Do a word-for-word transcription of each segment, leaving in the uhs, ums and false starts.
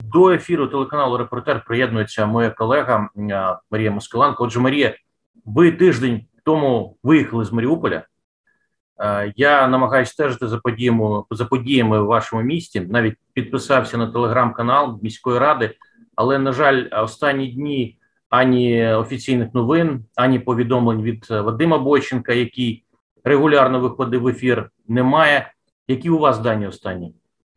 До ефіру телеканалу «Репортер» приєднується моя колега Марія Москаленко. Отже, Марія, ви тиждень тому виїхали з Маріуполя. Я намагаюся стежити за подіями, за подіями в вашому місті. Навіть підписався на телеграм-канал міської ради. Але, на жаль, останні дні ані офіційних новин, ані повідомлень від Вадима Бойченка, який регулярно виходить в ефір, немає. Які у вас дані останні?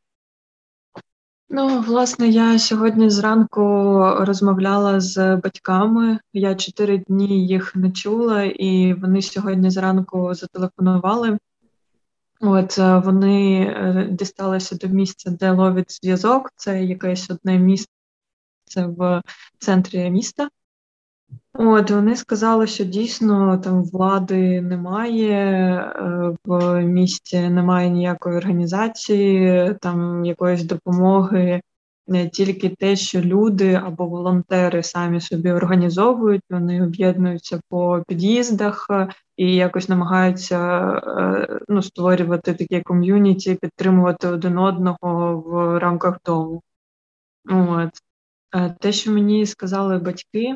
Ну, власне, я сьогодні зранку розмовляла з батьками. Я чотири дні їх не чула, і вони сьогодні зранку зателефонували. От вони дісталися до місця, де ловить зв'язок. Це якесь одне місце в центрі міста. От вони сказали, що дійсно там влади немає, в місті немає ніякої організації, там якоїсь допомоги, не тільки те, що люди або волонтери самі собі організовують, вони об'єднуються по під'їздах і якось намагаються ну, створювати такі ком'юніті, підтримувати один одного в рамках дому. От. Те, що мені сказали батьки,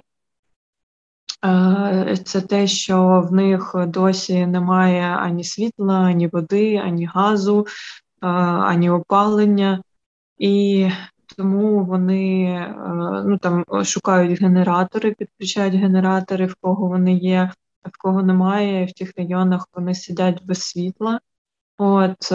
це те, що в них досі немає ані світла, ані води, ані газу, ані опалення. І тому вони ну, там, шукають генератори, підключають генератори, в кого вони є, а в кого немає. В тих районах вони сидять без світла. От,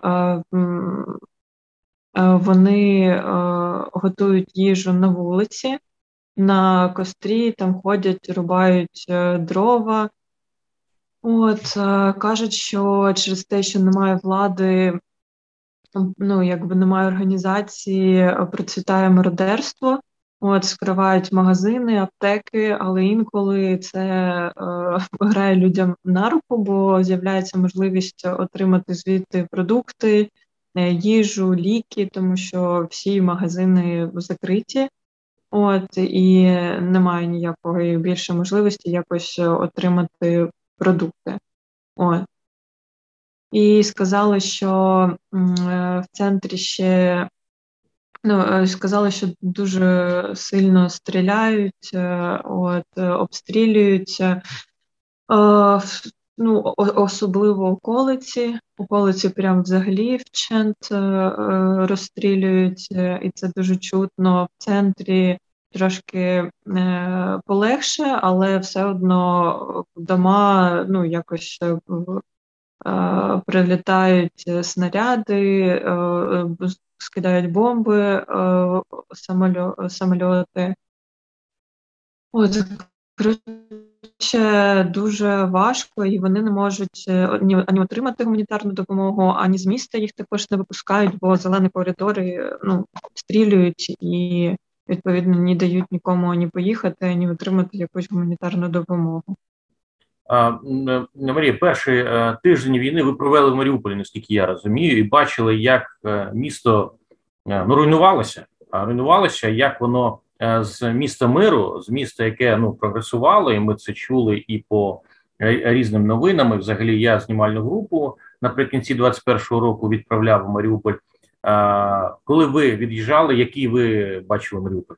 вони готують їжу на вулиці, на кострі, там ходять, рубають дрова. От, кажуть, що через те, що немає влади, ну, якби немає організації, процвітає мародерство. От, скривають магазини, аптеки, але інколи це е, грає людям на руку, бо з'являється можливість отримати звідти продукти, їжу, ліки, тому що всі магазини закриті. От, і немає ніякої більше можливості якось отримати продукти. От. І сказали, що в центрі ще, ну, сказали, що дуже сильно стріляють, от, обстрілюються, ну, особливо околиці. Околиці прям взагалі вчент розстрілюють, і це дуже чутно. В центрі трошки е, полегше, але все одно дома, ну, якось е, прилітають снаряди, е, скидають бомби, е, самолю, самольоти. От, коротше, дуже важко, і вони не можуть ані, ані отримати гуманітарну допомогу, ані з міста їх також не випускають, бо зелені коридори, ну, стрілюють і відповідно, не дають нікому ані поїхати, ані отримати якусь гуманітарну допомогу. А, Марія, перший а, тиждень війни ви провели в Маріуполі, наскільки я розумію, і бачили, як а, місто а, ну, руйнувалося, а руйнувалося, як воно а, з міста миру, з міста, яке ну, прогресувало, і ми це чули і по а, різним новинам. І взагалі я знімальну групу наприкінці двадцять першого року відправляв у Маріуполь. А, коли ви від'їжджали, який ви бачили Маріуполь?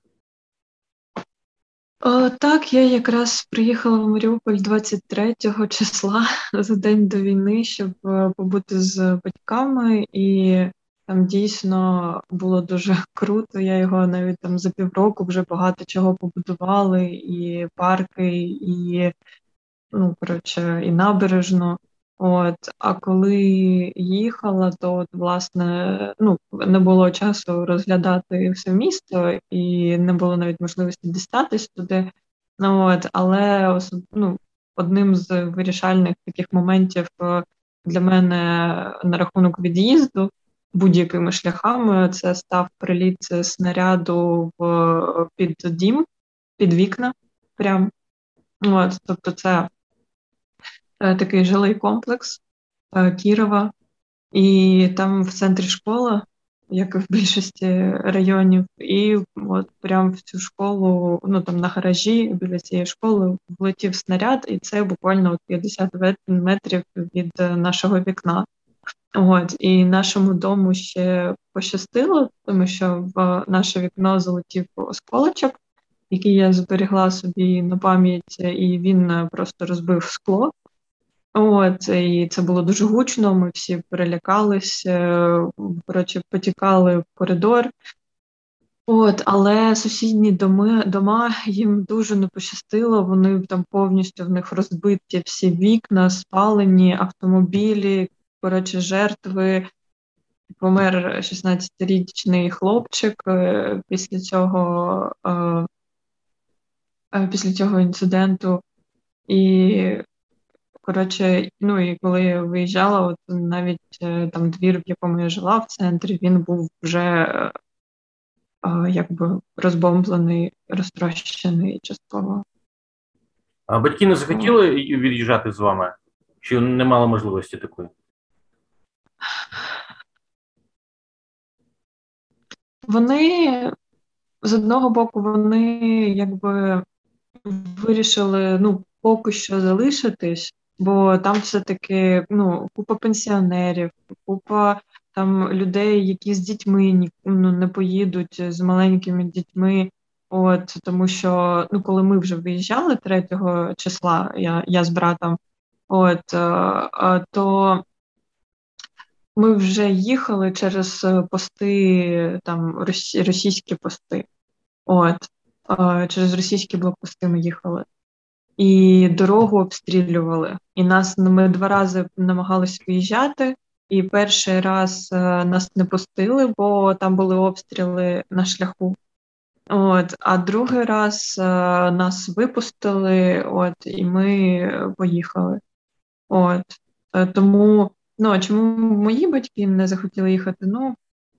О, так, я якраз приїхала в Маріуполь двадцять третього числа, за день до війни, щоб побути з батьками, і там дійсно було дуже круто. Я його навіть там за півроку вже багато чого побудували, і парки, і, ну, коротше, і набережну. От, а коли їхала, то от, власне, ну, не було часу розглядати все місто і не було навіть можливості дістатись туди. Ну, от, але ну, одним з вирішальних таких моментів для мене на рахунок від'їзду будь-якими шляхами це став приліт снаряду в під дім, під вікна. Прям. От, тобто це такий жилий комплекс Кірова, і там в центрі школа, як і в більшості районів, і от прямо в цю школу, ну там на гаражі біля цієї школи влетів снаряд, і це буквально от п'ятдесят метрів від нашого вікна. От, і нашому дому ще пощастило, тому що в наше вікно залетів осколочок, який я зберігла собі на пам'ять, і він просто розбив скло. От, і це було дуже гучно, ми всі перелякались, коротше, потікали в коридор. От, але сусідні доми, дома, їм дуже не пощастило, вони там повністю в них розбиті всі вікна, спалені, автомобілі, коротше, жертви. Помер шістнадцятирічний хлопчик після цього, після цього інциденту. І, коротше, ну і коли я виїжджала, от навіть там двір, в якому я жила в центрі, він був вже якби розбомблений, розтрощений частково. А батьки не захотіли від'їжджати з вами? Чи не мали можливості такої? Вони, з одного боку, вони якби вирішили, ну, поки що залишитись, бо там все-таки, ну, купа пенсіонерів, купа там людей, які з дітьми ну, не поїдуть, з маленькими дітьми. От, тому що, ну, коли ми вже виїжджали третього числа, я, я з братом, от, то ми вже їхали через пости, там, російські пости. От, через російські блокпости ми їхали. І дорогу обстрілювали. І нас, ми два рази намагалися виїжджати, і перший раз нас не пустили, бо там були обстріли на шляху. От, а другий раз нас випустили, от, і ми поїхали. От, тому, ну, а чому мої батьки не захотіли їхати? Ну,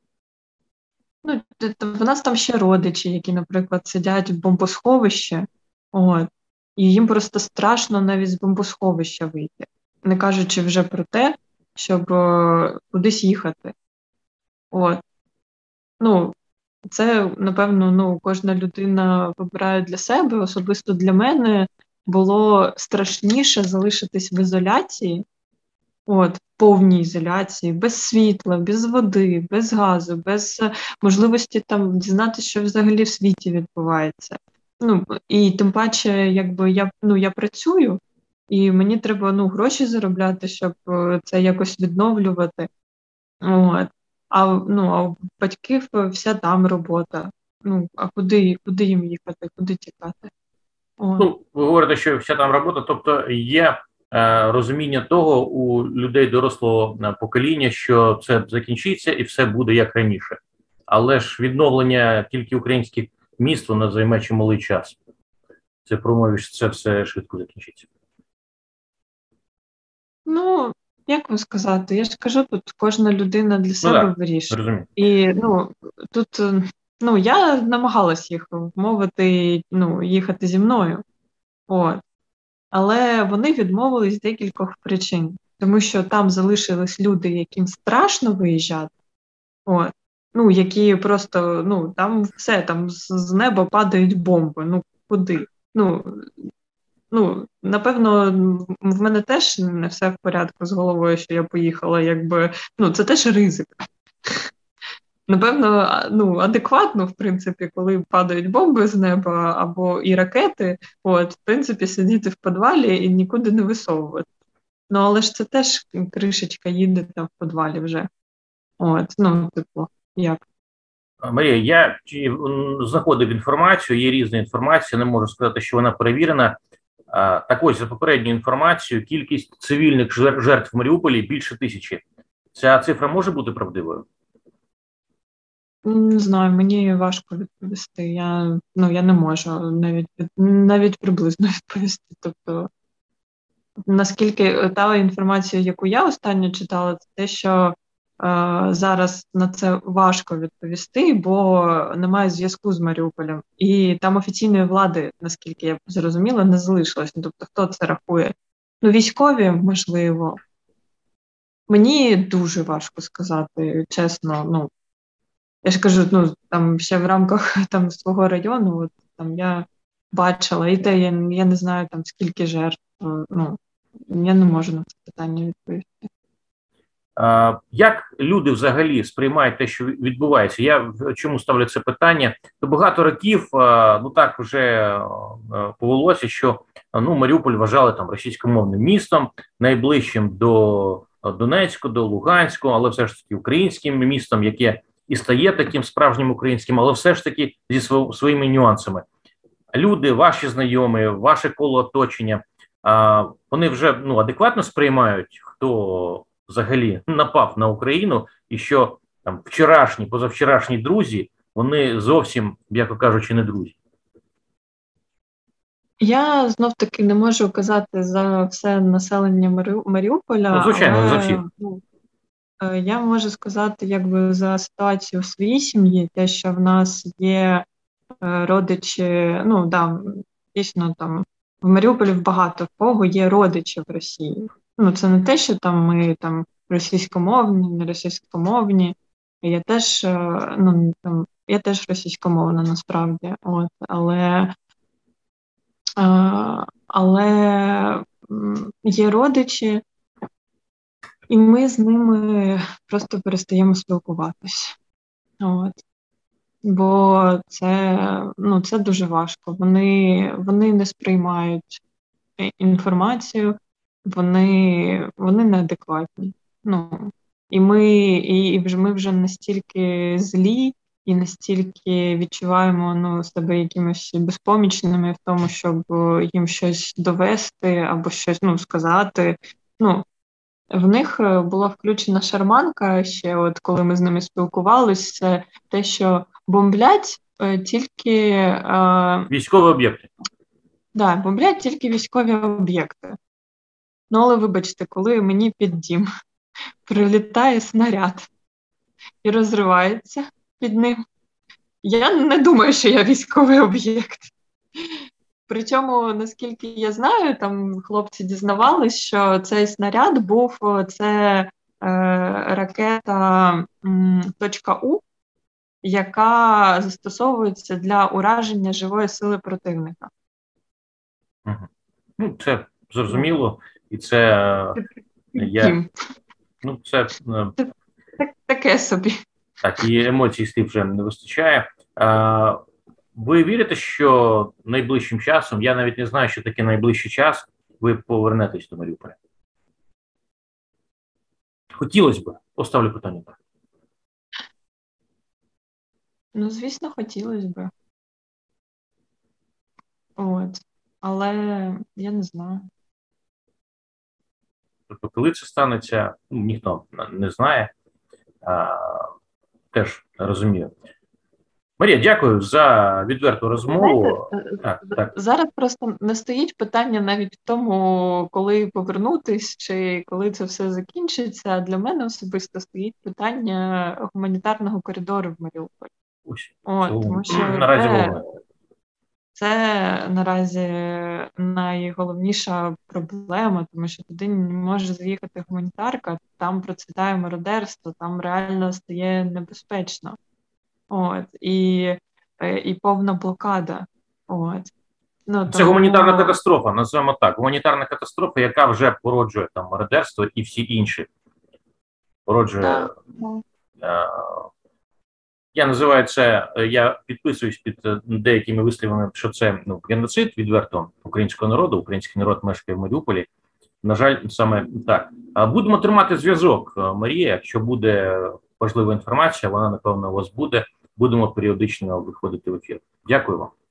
ну, в нас там ще родичі, які, наприклад, сидять в бомбосховищі, от, і їм просто страшно навіть з бомбосховища вийти, не кажучи вже про те, щоб е, кудись їхати. От. Ну, це, напевно, ну, кожна людина вибирає для себе. Особисто для мене було страшніше залишитись в ізоляції, от, в повній ізоляції, без світла, без води, без газу, без можливості там дізнатися, що взагалі в світі відбувається. Ну, і тим паче, якби я, ну, я працюю, і мені треба, ну, гроші заробляти, щоб це якось відновлювати. От. А, ну, а у батьків вся там робота. Ну, а куди, куди їм їхати, куди тікати? От. Ну, ви говорите, що вся там робота, тобто є е, розуміння того у людей дорослого покоління, що це закінчиться і все буде як раніше. Але ж відновлення тільки українських міст, воно займе чималий час. Це промові, що це все швидко закінчиться. Ну, як вам сказати, я ж кажу, тут кожна людина для себе ну, вирішує. Розумію. І, ну, тут, ну, я намагалась їх вмовити, ну, їхати зі мною. От. Але вони відмовились з декількох причин. Тому що там залишились люди, яким страшно виїжджати. От. Ну, які просто, ну, там все, там з, з неба падають бомби. Ну, куди? Ну, ну, напевно, в мене теж не все в порядку з головою, що я поїхала, якби, ну, це теж ризик. Напевно, ну, адекватно, в принципі, коли падають бомби з неба або і ракети, от, в принципі, сидіти в підвалі і нікуди не висовувати. Ну, але ж це теж кришечка їде там в підвалі вже. От, ну, типу, як? Марія, я знаходив інформацію, є різна інформація, не можу сказати, що вона перевірена. Так ось, за попередньою інформацією, кількість цивільних жертв в Маріуполі більше тисячі. Ця цифра може бути правдивою? Не знаю, мені важко відповісти. Я, ну, я не можу навіть, навіть приблизно відповісти. Тобто, наскільки та інформація, яку я останньо читала, це те, що е, зараз на це важко відповісти, бо немає зв'язку з Маріуполем. І там офіційної влади, наскільки я зрозуміла, не залишилось. Тобто, хто це рахує? Ну, військові, можливо. Мені дуже важко сказати, чесно, ну, я ж кажу, ну, там ще в рамках там свого району, от, там я бачила, і те, я, я не знаю, там, скільки жертв, ну, я не можу на це питання відповісти. Як люди взагалі сприймають те, що відбувається? Я чому ставлю це питання? То багато років, ну так вже повелося, що ну, Маріуполь вважали там російськомовним містом, найближчим до Донецьку, до Луганську, але все ж таки українським містом, яке і стає таким справжнім українським, але все ж таки зі своїми нюансами. Люди, ваші знайомі, ваше коло оточення, вони вже ну, адекватно сприймають, хто взагалі напав на Україну, і що там вчорашні, позавчорашні друзі, вони зовсім, м'яко кажучи, не друзі. Я знов-таки не можу казати за все населення Марі... Маріуполя, ну, звичайно, але за всіх. Ну, я можу сказати якби за ситуацію в своїй сім'ї, те, що в нас є родичі, ну, да, дійсно, там, в Маріуполі багато в кого є родичі в Росії. Ну, це не те, що там ми там російськомовні, не російськомовні. Я теж, ну, там, я теж російськомовна насправді, от, але, але є родичі, і ми з ними просто перестаємо спілкуватись. От. Бо це, ну, це дуже важко. Вони, вони не сприймають інформацію, вони, вони неадекватні. Ну, і ми, і, і вже, ми вже настільки злі і настільки відчуваємо ну, себе якимось безпомічними в тому, щоб їм щось довести або щось ну, сказати. Ну, в них була включена шарманка ще, от коли ми з ними спілкувалися, це те, що бомблять е, тільки... Е, військові об'єкти. Так, да, бомблять тільки військові об'єкти. Ну, але вибачте, коли мені під дім прилітає снаряд і розривається під ним, я не думаю, що я військовий об'єкт. Причому, наскільки я знаю, там хлопці дізнавались, що цей снаряд був, це е, ракета .У, яка застосовується для ураження живої сили противника. Угу. Ну, це зрозуміло, і це я, ну, це так, таке собі. Так, і емоцій з тим вже не вистачає. А, ви вірите, що найближчим часом, я навіть не знаю, що таке найближчий час, ви повернетесь до Маріуполя? Хотілося б, поставлю питання так. Ну, звісно, хотілося б. От. Але я не знаю. Тобто, коли це станеться, ну, ніхто не знає, а, теж розумію. Марія, дякую за відверту розмову. Знаєте, так, так. Зараз просто не стоїть питання навіть в тому, коли повернутись, чи коли це все закінчиться. Для мене особисто стоїть питання гуманітарного коридору в Маріуполі. От, тому що наразі це, це наразі найголовніша проблема, тому що туди не може заїхати гуманітарка, там процвітає мародерство, там реально стає небезпечно. От, і, і повна блокада. От. Ну, Це тому... гуманітарна катастрофа, називаємо так. Гуманітарна катастрофа, яка вже породжує там мародерство і всі інші. Породжує. Да. Е, я називаю це, я підписуюсь під деякими висловами, що це ну, геноцид відверто українського народу. Український народ мешкає в Маріуполі. На жаль, саме так. Будемо тримати зв'язок, Марія. Якщо буде важлива інформація, вона, напевно, у вас буде. Будемо періодично виходити в ефір. Дякую вам.